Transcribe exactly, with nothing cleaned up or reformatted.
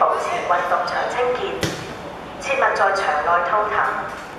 保持運動場清潔，切勿在場內吐痰。